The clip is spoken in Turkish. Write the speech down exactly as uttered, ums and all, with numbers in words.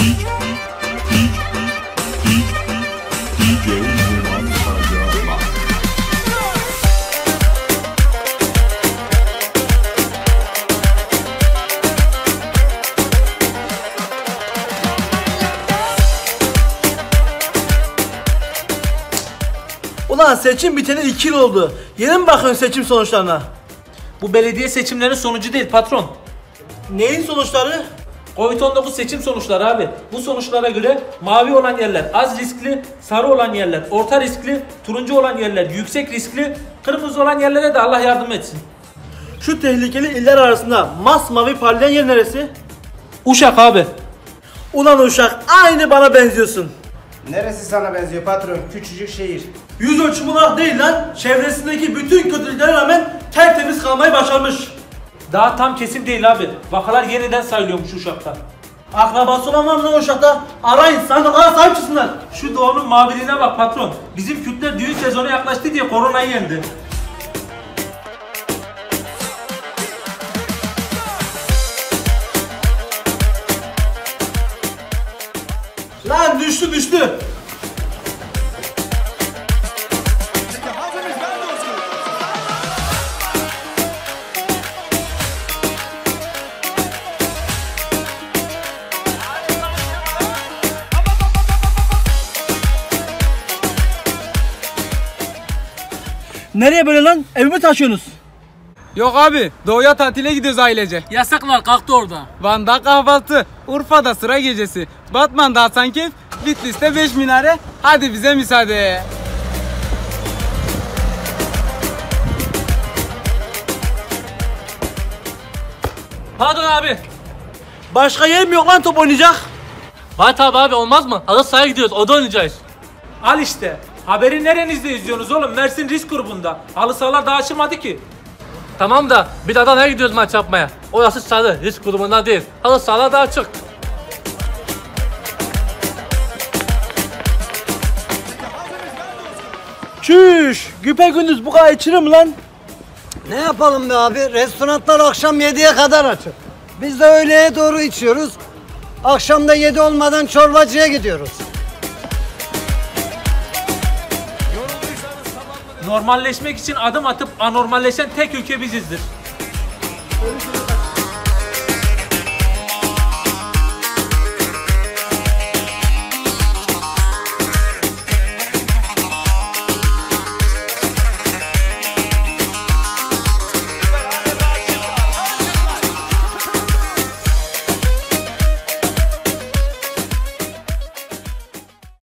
Ulan seçim biteli iki yıl oldu. Yeni mi bakıyorsun seçim sonuçlarına? Bu belediye seçimlerinin sonucu değil patron. Neyin sonuçları? Covid on dokuz seçim sonuçları abi. Bu sonuçlara göre mavi olan yerler az riskli, sarı olan yerler orta riskli, turuncu olan yerler yüksek riskli, kırmızı olan yerlere de Allah yardım etsin. Şu tehlikeli iller arasında masmavi parlayan yer neresi? Uşak abi. Ulan Uşak, aynı bana benziyorsun. Neresi sana benziyor patron? Küçücük şehir. Yüz ölçümü olarak değil lan, çevresindeki bütün kötülüklere rağmen tertemiz kalmayı başarmış. Daha tam kesin değil abi. Vakalar yeniden sayılıyormuş Uşak'ta. Akrabası olan var mı lan Uşak'ta? Arayın, sandıklara sahip çıksınlar. Şu doğunun maviliğine bak patron. Bizim Kürtler düğün sezonu yaklaştı diye koronayı yendi. Lan düştü düştü. Nereye böyle lan? Evimi taşıyorsunuz. Yok abi, doğuya tatile gidiyoruz ailece. Yasaklar kalktı orada. Van'da kahvaltı, Urfa'da sıra gecesi, Batman'da Hasankeyf, Bitlis'te beş minare. Hadi bize müsaade. Pardon abi. Başka yer mi yok lan top oynayacak? Var tabi abi, olmaz mı? Halı sahaya gidiyoruz, orada oynayacağız. Al işte. Haberi nerenizde izliyorsunuz oğlum? Mersin risk grubunda. Halı sahalar daha açılmadı ki. Tamam da bir daha nereye gidiyoruz maç yapmaya? Orası sarı, risk grubunda değil. Halı sahalar daha açık. Çüş! Güpegündüz bu kadar içilir mi lan? Ne yapalım be abi? Restoranlar akşam yediye kadar açık. Biz de öğleye doğru içiyoruz. Akşam da yedi olmadan çorbacıya gidiyoruz. Normalleşmek için adım atıp anormalleşen tek ülke bizizdir.